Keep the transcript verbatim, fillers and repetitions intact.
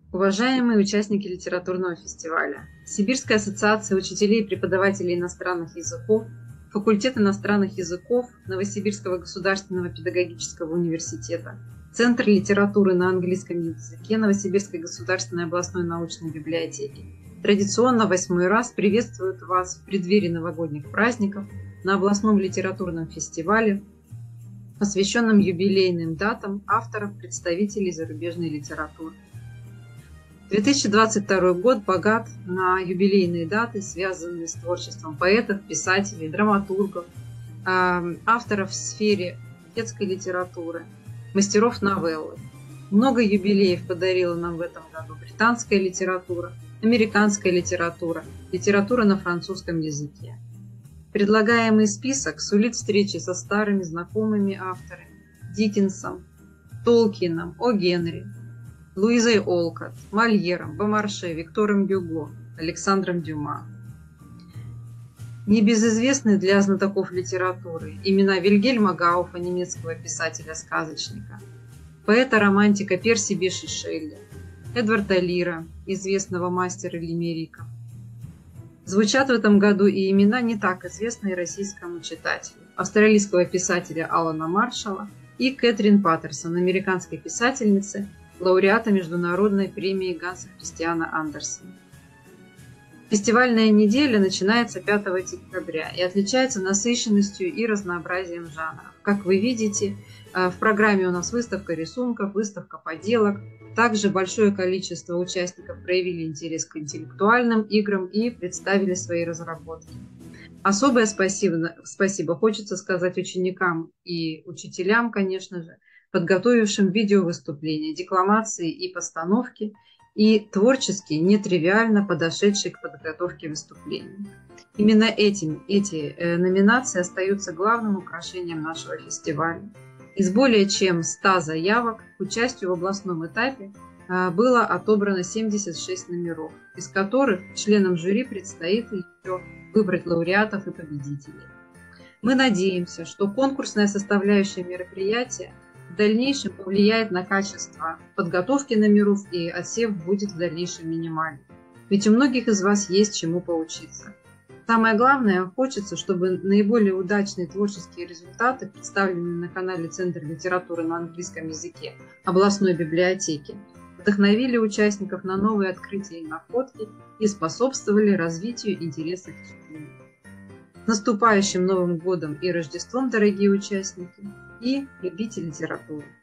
Уважаемые участники литературного фестиваля, Сибирская ассоциация учителей и преподавателей иностранных языков, Факультет иностранных языков Новосибирского государственного педагогического университета, Центр литературы на английском языке Новосибирской государственной областной научной библиотеки традиционно восьмой раз приветствуют вас в преддверии новогодних праздников на областном литературном фестивале, посвященном юбилейным датам авторов, представителей зарубежной литературы. две тысячи двадцать второй год богат на юбилейные даты, связанные с творчеством поэтов, писателей, драматургов, авторов в сфере детской литературы, мастеров новеллы. Много юбилеев подарила нам в этом году британская литература, американская литература, литература на французском языке. Предлагаемый список сулит встречи со старыми знакомыми авторами Диккенсом, Толкином, О. Генри, Луизой Олкотт, Мольером, Бомарше, Виктором Гюго, Александром Дюма. Небезызвестны для знатоков литературы имена Вильгельма Гауфа, немецкого писателя-сказочника, поэта-романтика Перси Биши Шелли, Эдварда Лира, известного мастера лимериков. Звучат в этом году и имена не так известные российскому читателю: австралийского писателя Алана Маршалла и Кэтрин Паттерсон, американской писательницы, лауреата международной премии Ганса Христиана Андерсена. Фестивальная неделя начинается пятого декабря и отличается насыщенностью и разнообразием жанров. Как вы видите, в программе у нас выставка рисунков, выставка поделок. Также большое количество участников проявили интерес к интеллектуальным играм и представили свои разработки. Особое спасибо, спасибо хочется сказать ученикам и учителям, конечно же, подготовившим видеовыступления, декламации и постановки, и творчески, нетривиально подошедшие к подготовке выступлений. Именно этим, эти э, номинации остаются главным украшением нашего фестиваля. Из более чем ста заявок к участию в областном этапе э, было отобрано семьдесят шесть номеров, из которых членам жюри предстоит еще выбрать лауреатов и победителей. Мы надеемся, что конкурсная составляющая мероприятия в дальнейшем повлияет на качество подготовки номеров, и отсев будет в дальнейшем минимальным. Ведь у многих из вас есть чему поучиться. Самое главное, хочется, чтобы наиболее удачные творческие результаты, представленные на канале Центр литературы на английском языке областной библиотеки, вдохновили участников на новые открытия и находки и способствовали развитию интереса к чтению. С наступающим Новым годом и Рождеством, дорогие участники и любители литературы!